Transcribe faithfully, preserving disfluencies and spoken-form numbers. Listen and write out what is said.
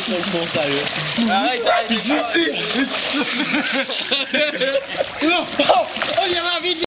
trop con, sérieux. Arrête, arrête. Non. Oh, il y avait envie de